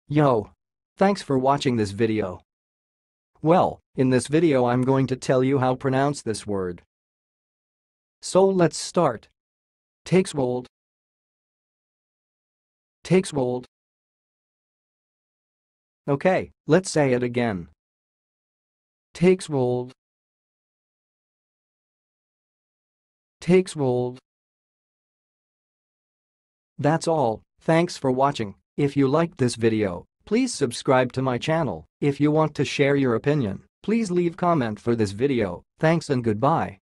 Yo! Thanks for watching this video. Well, in this video I'm going to tell you how to pronounce this word. So let's start. Takeswould. Takeswould. Okay, let's say it again. Takeswould. Takeswould. That's all. Thanks for watching. If you liked this video, please subscribe to my channel. If you want to share your opinion, please leave comment for this video. Thanks and goodbye.